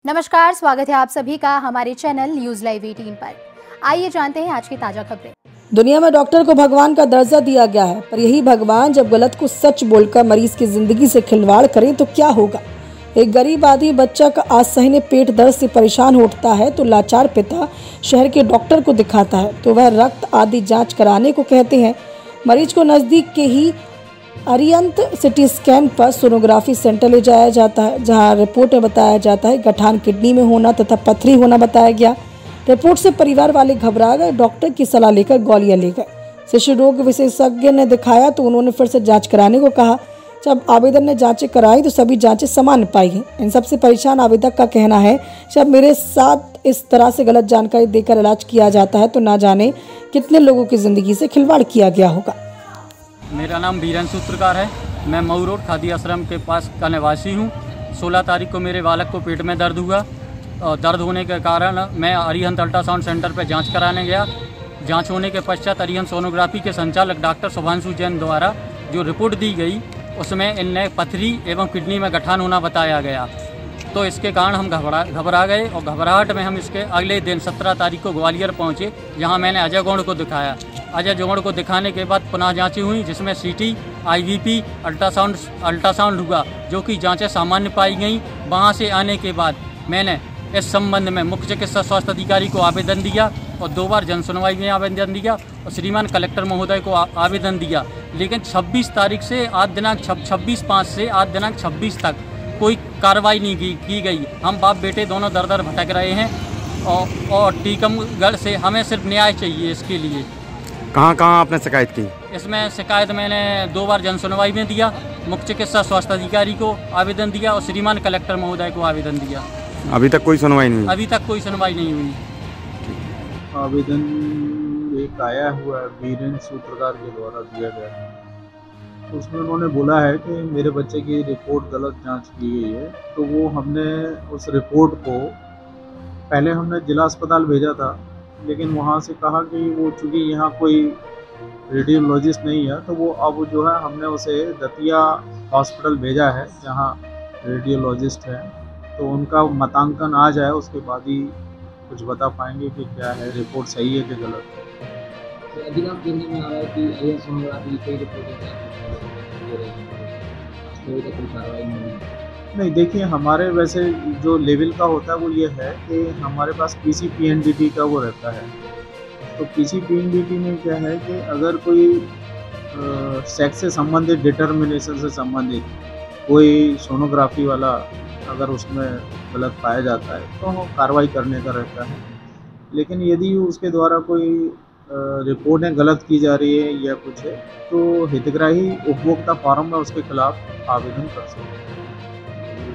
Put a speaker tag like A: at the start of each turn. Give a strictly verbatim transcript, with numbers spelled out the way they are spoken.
A: नमस्कार, स्वागत है आप सभी का हमारे चैनल न्यूज लाइव अठारह पर। आइए जानते हैं आज की ताजा खबरें।
B: दुनिया में डॉक्टर को भगवान का दर्जा दिया गया है, पर यही भगवान जब गलत को सच बोलकर मरीज की जिंदगी से खिलवाड़ करे तो क्या होगा। एक गरीब आदमी बच्चा का असहनीय पेट दर्द से परेशान उठता है तो लाचार पिता शहर के डॉक्टर को दिखाता है तो वह रक्त आदि जांच कराने को कहते हैं। मरीज को नजदीक के ही अरियंत सिटी स्कैन पर सोनोग्राफी सेंटर ले जाया जाता है, जहां रिपोर्ट में बताया जाता है गठान किडनी में होना तथा पथरी होना बताया गया। रिपोर्ट से परिवार वाले घबरा गए, डॉक्टर की सलाह लेकर ग्वालियर ले गए। शिशु रोग विशेषज्ञ ने दिखाया तो उन्होंने फिर से जांच कराने को कहा। जब आवेदक ने जांचें कराई तो सभी जांचें सामान्य पाई गई। इन सबसे परेशान आवेदक का कहना है, जब मेरे साथ इस तरह से गलत जानकारी देकर इलाज किया जाता है तो ना जाने कितने लोगों की जिंदगी से खिलवाड़ किया गया होगा।
C: मेरा नाम बीरन सूत्रकार है। मैं मऊ रोड खादी आश्रम के पास का निवासी हूँ। सोलह तारीख को मेरे बालक को पेट में दर्द हुआ और दर्द होने के कारण मैं अरिहंत अल्ट्रासाउंड सेंटर पर जांच कराने गया। जांच होने के पश्चात अरिहंत सोनोग्राफी के संचालक डॉक्टर शुभांशु जैन द्वारा जो रिपोर्ट दी गई उसमें इनने पथरी एवं किडनी में गठान होना बताया गया। तो इसके कारण हम घबरा घबरा गए और घबराहट में हम इसके अगले दिन सत्रह तारीख को ग्वालियर पहुँचे, जहाँ मैंने अजय गौड़ को दिखाया। अजय जोड़ को दिखाने के बाद पुनः जांचें हुई, जिसमें सीटी, आईवीपी, अल्ट्रासाउंड अल्ट्रासाउंड हुआ, जो कि जांचें सामान्य पाई गई। वहां से आने के बाद मैंने इस संबंध में मुख्य चिकित्सा स्वास्थ्य अधिकारी को आवेदन दिया और दो बार जन सुनवाई में आवेदन दिया और श्रीमान कलेक्टर महोदय को आवेदन दिया। लेकिन छब्बीस तारीख से आज दिनांक छब्बीस पाँच से आज दिनांक छब्बीस तक कोई कार्रवाई नहीं की, की गई। हम बाप बेटे दोनों दर दर भटक रहे हैं और, और टीकमगढ़ से हमें सिर्फ न्याय चाहिए। इसके लिए
D: कहाँ कहाँ आपने शिकायत की?
C: इसमें शिकायत मैंने दो बार जन सुनवाई में दिया, मुख्य चिकित्सा स्वास्थ्य अधिकारी को आवेदन दिया और श्रीमान कलेक्टर महोदय को आवेदन दिया।
D: अभी तक कोई सुनवाई नहीं?
C: अभी तक कोई सुनवाई नहीं हुई।
E: आवेदन एक आया हुआ है, बीरन सूत्रकार के द्वारा दिया गया है। उसमें उन्होंने बोला है कि मेरे बच्चे की रिपोर्ट गलत जांच की गई है, तो वो हमने उस रिपोर्ट को पहले हमने जिला अस्पताल भेजा था, लेकिन वहाँ से कहा कि वो चूँकि यहाँ कोई रेडियोलॉजिस्ट नहीं है, तो वो अब जो है हमने उसे दतिया हॉस्पिटल भेजा है जहाँ रेडियोलॉजिस्ट है। तो उनका मतांकन आ जाए उसके बाद ही कुछ बता पाएंगे कि क्या है, रिपोर्ट सही है कि गलत है।
F: तो अभी आप देखने में आ रहा है कि आई सोनोग्राफी कई रिपोर्टें कोई कार्रवाई नहीं है।
E: नहीं, देखिए हमारे वैसे जो लेवल का होता है वो ये है कि हमारे पास पीसी पीएनडीटी का वो रहता है। तो पीसी पीएनडीटी में क्या है कि अगर कोई सेक्स से संबंधित डिटर्मिनेशन से संबंधित कोई सोनोग्राफी वाला अगर उसमें गलत पाया जाता है तो कार्रवाई करने का रहता है। लेकिन यदि उसके द्वारा कोई रिपोर्टें गलत की जा रही है या कुछ है तो हितग्राही उपभोक्ता फार्म में उसके खिलाफ आवेदन कर सकते हैं।